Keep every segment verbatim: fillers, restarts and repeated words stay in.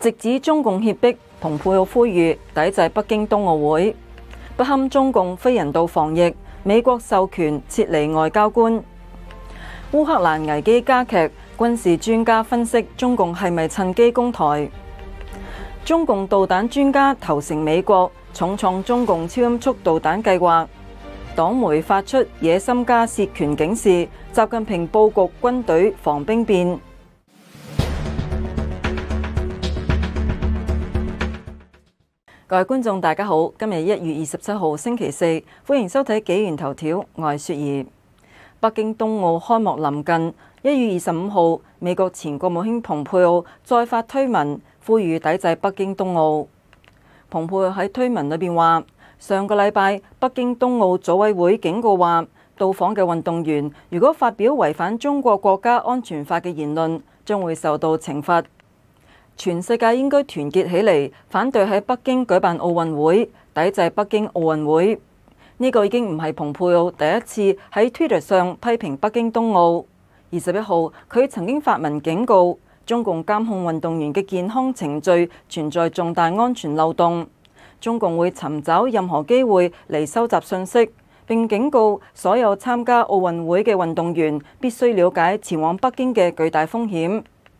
直指中共脅迫，蓬佩奧呼籲抵制北京冬奧會，不堪中共非人道防疫，美國授權撤離外交官。烏克蘭危機加劇，軍事專家分析中共係咪趁機攻台？中共導彈專家投誠美國，重創中共超音速導彈計劃。黨媒發出野心家竊權警示，習近平佈局軍隊防兵變。各位觀眾大家好，今日一月二十七號星期四，歡迎收睇紀元頭條，我係雪兒。北京冬奧開幕臨近，一月二十五號，美國前國務卿蓬佩奧再發推文，呼籲抵制北京冬奧。蓬佩奧喺推文裏邊話：上個禮拜，北京冬奧組委會警告話，到訪嘅運動員如果發表違反中國國家安全法嘅言論，將會受到懲罰。全世界應該團結起嚟，反對喺北京舉辦奧運會，抵制北京奧運會。呢、這個已經唔係蓬佩奧第一次喺 Twitter 上批評北京冬奧。二十一號，佢曾經發文警告中共監控運動員嘅健康程序存在重大安全漏洞，中共會尋找任何機會嚟收集信息，並警告所有參加奧運會嘅運動員必須了解前往北京嘅巨大風險。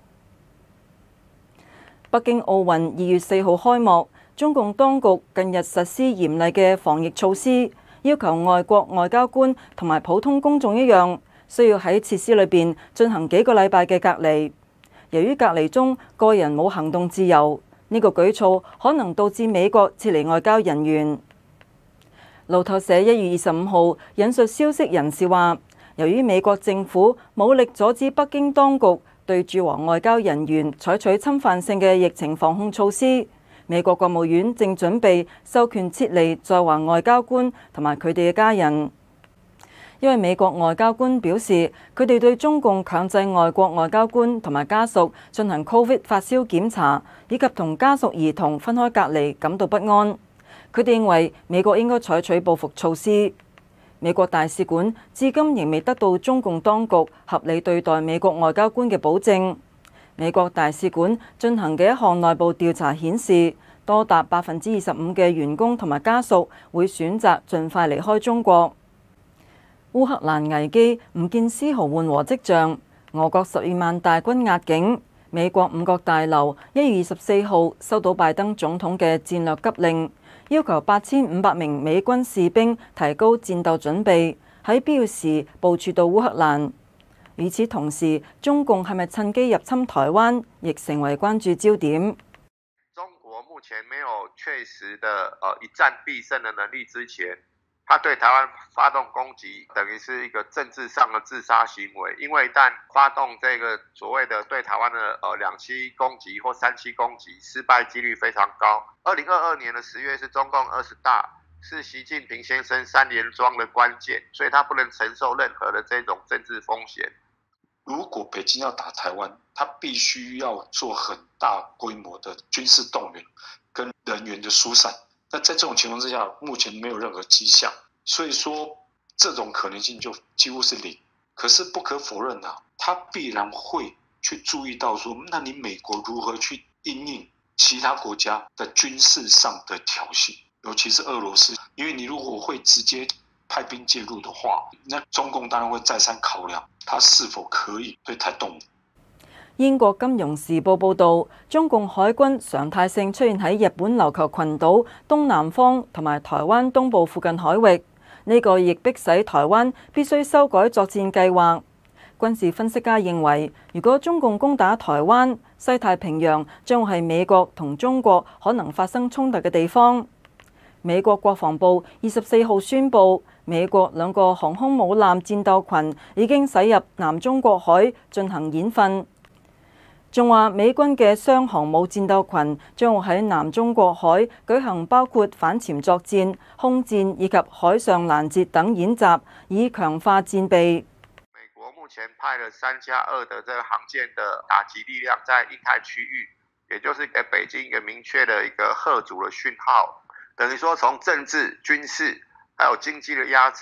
北京奧運二月四號開幕，中共當局近日實施嚴厲嘅防疫措施，要求外國外交官同埋普通公眾一樣，需要喺設施裏邊進行幾個禮拜嘅隔離。由於隔離中個人冇行動自由，呢個舉措可能導致美國撤離外交人員。路透社一月二十五號引述消息人士話，由於美國政府武力阻止北京當局對駐華外交人員採取侵犯性嘅疫情防控措施，美國國務院正準備授權撤離在華外交官同埋佢哋嘅家人。因為美國外交官表示，佢哋對中共強制外國外交官同埋家屬進行 Covid 發燒檢查，以及同家屬兒童分開隔離感到不安。佢哋認為美國應該採取報復措施。美國大使館至今仍未得到中共當局合理對待美國外交官嘅保證。美國大使館進行嘅一項內部調查顯示，多達百分之二十五嘅員工同埋家屬會選擇盡快離開中國。烏克蘭危機唔見絲毫緩和跡象，俄國十二萬大軍壓境。美國五角大樓一月二十四號收到拜登總統嘅戰略急令，要求八千五百名美軍士兵提高戰鬥準備，喺必要時部署到烏克蘭。與此同時，中共係咪趁機入侵台灣，亦成為關注焦點。 中國目前沒有確實的呃一戰必勝的能力之前，他對台灣發動攻擊，等於是一個政治上的自殺行為。因為一旦發動這個所謂的對台灣的呃兩棲攻擊或三棲攻擊，失敗幾率非常高。二零二二年的十月是中共二十大，是習近平先生三連莊的關鍵，所以他不能承受任何的這種政治風險。 如果北京要打台灣，他必須要做很大規模的軍事動員跟人員的疏散。那在這種情況之下，目前沒有任何跡象，所以說這種可能性就幾乎是零。可是不可否認啊，他必然會去注意到說，那你美國如何去因應其他國家的軍事上的挑釁，尤其是俄羅斯，因為你如果會直接派兵介入的話，那中共當然會再三考量，他是否可以對台動武。 英國金融時報報導，中共海軍常態性出現喺日本琉球群島東南方同埋台灣東部附近海域，呢個亦迫使台灣必須修改作戰計劃。軍事分析家認為，如果中共攻打台灣，西太平洋將會係美國同中國可能發生衝突嘅地方。美國國防部二十四號宣布，美國兩個航空母艦戰鬥群已經駛入南中國海進行演訓。仲話美軍嘅雙航母戰鬥群將會喺南中國海舉行包括反潛作戰、空戰以及海上攔截等演習，以強化戰備。 美國目前派了三加二的這個航艦的打擊力量在印太區域，也就是給北京一個明確的一個嚇阻的訊號，等於說從政治、軍事還有經濟的壓制，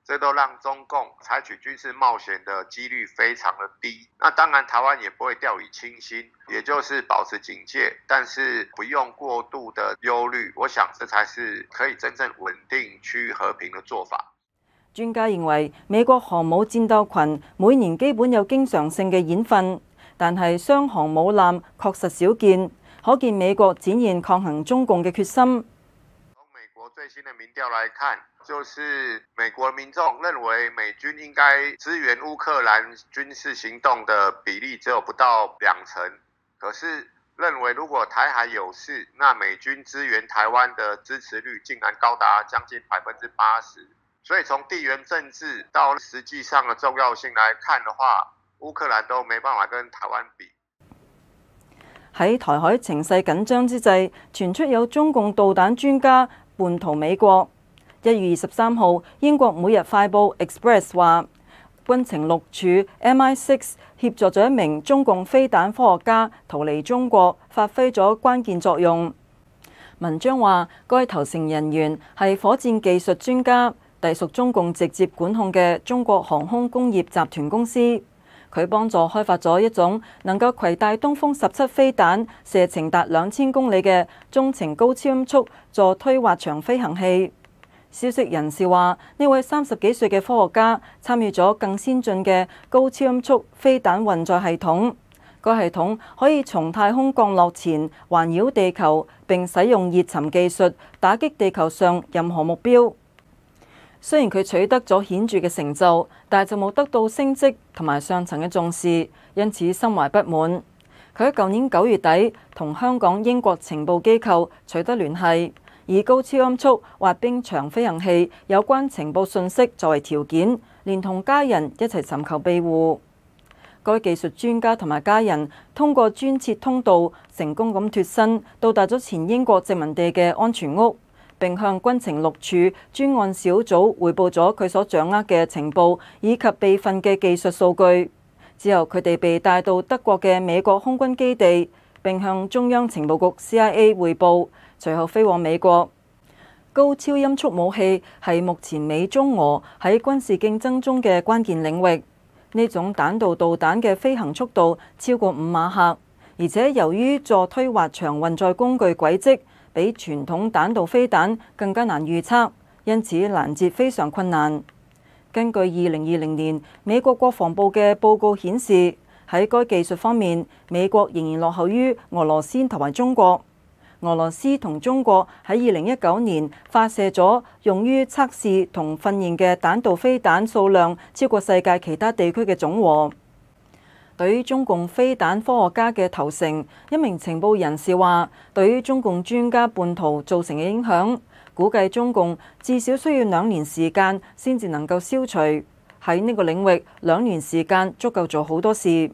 这都让中共采取军事冒险的几率非常的低。那当然，台湾也不会掉以轻心，也就是保持警戒，但是不用过度的忧慮。我想這才是可以真正穩定區域和平的做法。 專家認為，美國航母戰鬥群每年基本有經常性嘅演訓，但係雙航母艦確實少見，可見美國展現抗衡中共嘅決心。 從美國最新的民調來看，就是美國民眾認為美軍應該支援烏克蘭軍事行動的比例只有不到兩成，可是認為如果台海有事，那美軍支援台灣的支持率竟然高達將近百分之八十。所以從地緣政治到實際上的重要性來看的話，烏克蘭都沒辦法跟台灣比。 喺台海情勢緊張之際，傳出有中共導彈專家叛逃美國。一月二十三號，英國每日快報 Express 話，軍情六處 M I 六 協助咗一名中共飛彈科學家逃離中國，發揮咗關鍵作用。文章話，該投誠人員係火箭技術專家，隸屬中共直接管控嘅中國航空工業集團公司。佢幫助開發咗一種能夠攜帶東風十七飛彈射程達兩千公里嘅中程高超音速助推滑翔飛行器。消息人士話，呢位三十幾歲嘅科學家參與咗更先進嘅高超音速飛彈運載系統。該系統可以從太空降落前環繞地球，並使用熱沉技術打擊地球上任何目標。雖然佢取得咗顯著嘅成就，但係就冇得到升職同埋上層嘅重視，因此心懷不滿。佢喺舊年九月底同香港英國情報機構取得聯繫，以高超音速滑冰場飛行器有關情報信息作為條件，連同家人一齊尋求庇護。該技術專家同埋家人通過專設通道成功咁脫身，到達咗前英國殖民地嘅安全屋，並向軍情六處專案小組彙報咗佢所掌握嘅情報以及備份嘅技術數據。之後佢哋被帶到德國嘅美國空軍基地，並向中央情報局 C I A 彙報，隨後飛往美國。高超音速武器係目前美中俄喺軍事競爭中嘅關鍵領域。呢種彈道導彈嘅飛行速度超過五馬赫，而且由於助推滑翔運載工具軌跡比傳統彈道飛彈更加難預測，因此攔截非常困難。根據二零二零年美國國防部嘅報告顯示，喺該技術方面，美國仍然落後於俄羅斯同埋中國。俄羅斯同中國喺二零一九年發射咗用於測試同訓練嘅彈道飛彈數量超過世界其他地區嘅總和。對於中共飛彈科學家嘅投誠，一名情報人士話，對於中共專家叛逃造成嘅影響，估計中共至少需要兩年時間先至能夠消除。喺呢個領域，兩年時間足夠做好多事。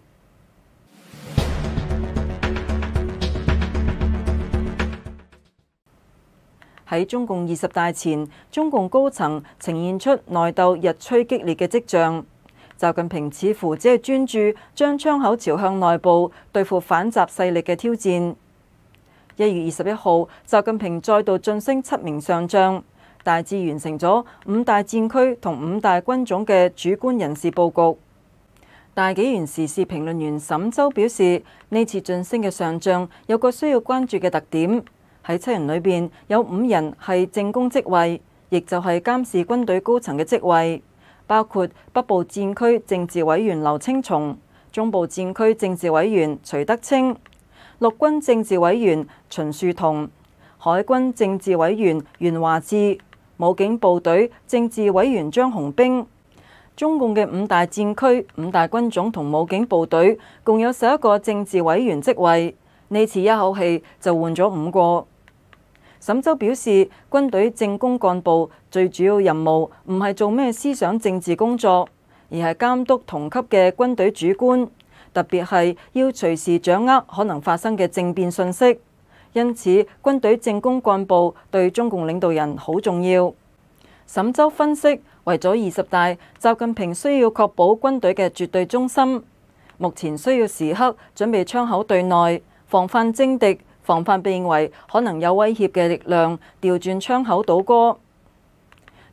喺中共二十大前，中共高層呈現出內鬥日趨激烈嘅跡象。習近平似乎只係專注將槍口朝向內部對付反習勢力嘅挑戰。一月二十一號，習近平再度晉升七名上將，大致完成咗五大戰區同五大軍種嘅主官人事佈局。大紀元時事評論員沈周表示，呢次晉升嘅上將有個需要關注嘅特點。喺七人裏邊有五人係政工職位，亦就係監視軍隊高層嘅職位，包括北部戰區政治委員劉青松、中部戰區政治委員徐德清、陸軍政治委員秦樹同、海軍政治委員袁華志、武警部隊政治委員張洪兵。中共嘅五大戰區、五大軍種同武警部隊共有十一個政治委員職位，呢次一口氣就換咗五個。沈周表示，軍隊政工幹部最主要任務唔係做咩思想政治工作，而係監督同級嘅軍隊主官，特別係要隨時掌握可能發生嘅政變信息。因此，軍隊政工幹部對中共領導人好重要。沈周分析，為咗二十大，習近平需要確保軍隊嘅絕對忠心，目前需要時刻準備槍口對內，防範征敵。防範被認為可能有威脅嘅力量調轉槍口倒戈。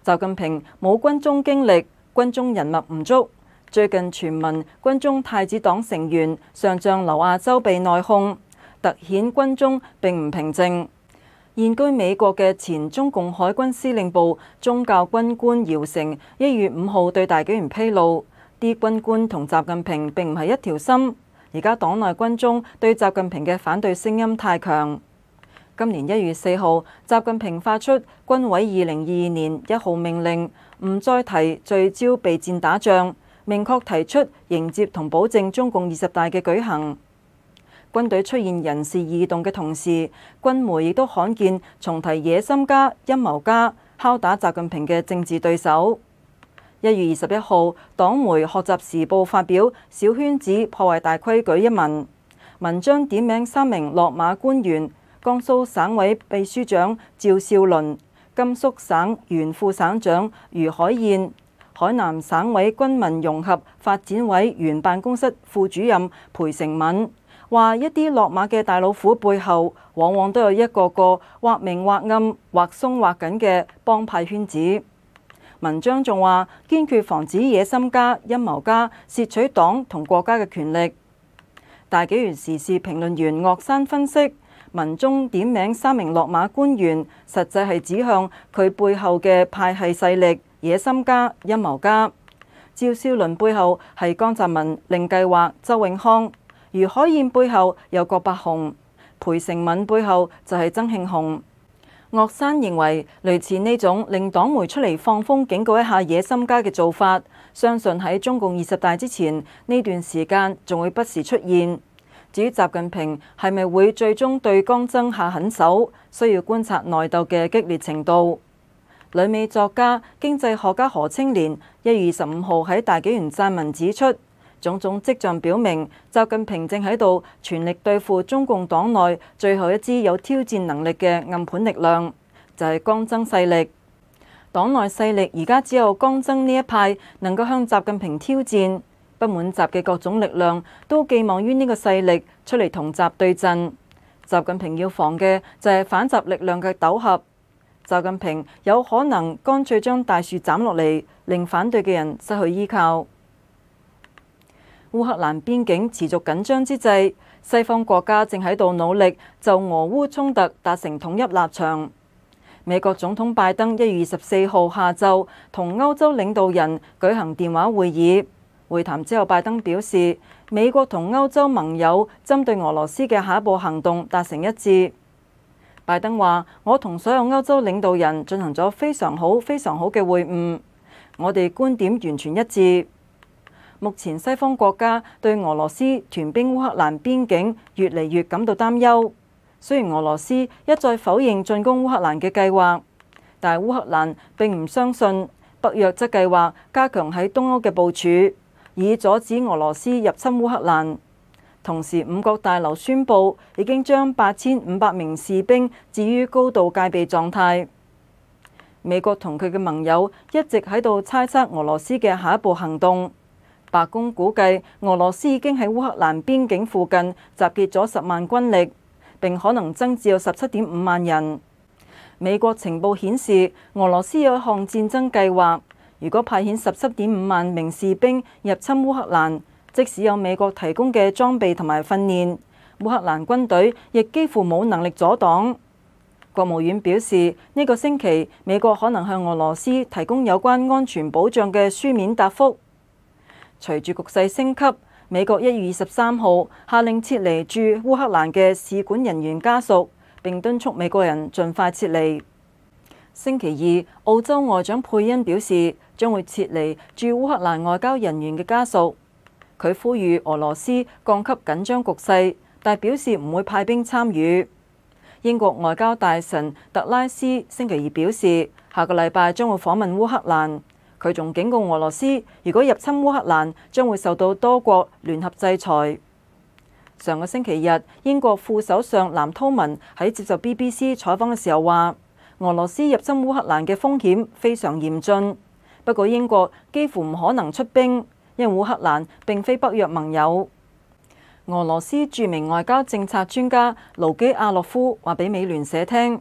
習近平冇軍中經歷，軍中人脈唔足。最近傳聞軍中太子黨成員上將劉亞洲被內訌，突顯軍中並唔平靜。現居美國嘅前中共海軍司令部宗教軍官姚成一月五號對大紀元披露，啲軍官同習近平並唔係一條心。而家黨內軍中對習近平嘅反對聲音太強。今年一月四號，習近平發出軍委二零二二年一號命令，唔再提聚焦備戰打仗，明確提出迎接同保證中共二十大嘅舉行。軍隊出現人事異動嘅同時，軍媒亦都罕見重提野心家、陰謀家，敲打習近平嘅政治對手。一月二十一號，黨媒《學習時報》發表《小圈子破壞大規矩》一文，文章點名三名落馬官員：江蘇省委秘書長趙少麟、甘肅省原副省長余海燕、海南省委軍民融合發展委原辦公室副主任裴成敏。話一啲落馬嘅大老虎背後，往往都有一個個或明或暗、或鬆或緊嘅幫派圈子。文章仲話，堅決防止野心家、陰謀家竊取黨同國家嘅權力。大紀元時事評論員岳山分析，文中點名三名落馬官員，實際係指向佢背後嘅派系勢力、野心家、陰謀家。趙少麟背後係江澤民、令計劃、周永康。余海燕背後有郭伯雄，裴成敏背後就係曾慶紅。岳山認為，類似呢種令黨媒出嚟放風警告一下野心家嘅做法，相信喺中共二十大之前呢段時間仲會不時出現。至於習近平係咪會最終對江增下狠手，需要觀察內鬥嘅激烈程度。旅美作家、經濟學家何清漣一月二十五號喺大紀元撰文指出，種種跡象表明，習近平正喺度全力對付中共黨內最後一支有挑戰能力嘅暗盤力量，就係江增勢力。黨內勢力而家只有江增呢一派能夠向習近平挑戰，不滿習嘅各種力量都寄望於呢個勢力出嚟同習對陣。習近平要防嘅就係反習力量嘅糾合。習近平有可能乾脆將大樹斬落嚟，令反對嘅人失去依靠。烏克蘭邊境持續緊張之際，西方國家正喺度努力就俄烏衝突達成統一立場。美國總統拜登一月二十四號下晝同歐洲領導人舉行電話會議，會談之後，拜登表示美國同歐洲盟友針對俄羅斯嘅下一步行動達成一致。拜登話：我同所有歐洲領導人進行咗非常好、非常好嘅會晤，我哋觀點完全一致。目前西方國家對俄羅斯屯兵烏克蘭邊境越嚟越感到擔憂。雖然俄羅斯一再否認進攻烏克蘭嘅計劃，但係烏克蘭並唔相信。北約則計劃加強喺東歐嘅部署，以阻止俄羅斯入侵烏克蘭。同時，五角大樓宣布已經將八千五百名士兵置於高度戒備狀態。美國同佢嘅盟友一直喺度猜測俄羅斯嘅下一步行動。白宮估計俄羅斯已經喺烏克蘭邊境附近集結咗十萬軍力，並可能增至有十七點五萬人。美國情報顯示，俄羅斯有一項戰爭計劃，如果派遣十七點五萬名士兵入侵烏克蘭，即使有美國提供嘅裝備同埋訓練，烏克蘭軍隊亦幾乎冇能力阻擋。國務院表示，呢個星期美國可能向俄羅斯提供有關安全保障嘅書面答覆。隨住局勢升級，美國一月二十三號下令撤離駐烏克蘭嘅使館人員家屬，並敦促美國人盡快撤離。星期二，澳洲外長佩恩表示將會撤離駐烏克蘭外交人員嘅家屬。佢呼籲俄羅斯降級緊張局勢，但表示唔會派兵參與。英國外交大臣特拉斯星期二表示，下個禮拜將會訪問烏克蘭。佢仲警告俄羅斯，如果入侵烏克蘭，將會受到多國聯合制裁。上個星期日，英國副首相藍韜文喺接受 B B C 採訪嘅時候話，俄羅斯入侵烏克蘭嘅風險非常嚴峻，不過英國幾乎唔可能出兵，因為烏克蘭並非北約盟友。俄羅斯著名外交政策專家盧基亞洛夫話俾美聯社聽，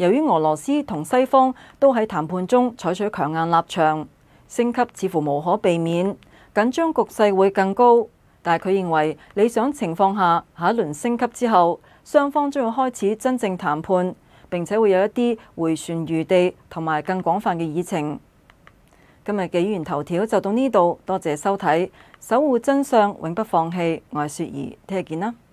由於俄羅斯同西方都喺談判中採取強硬立場，升級似乎無可避免，緊張局勢會更高。但係佢認為理想情況下，下一輪升級之後，雙方將會開始真正談判，並且會有一啲迴旋餘地同埋更廣泛嘅議程。今日嘅語言頭條就到呢度，多謝收睇，守護真相永不放棄。我係雪兒，聽日見啦。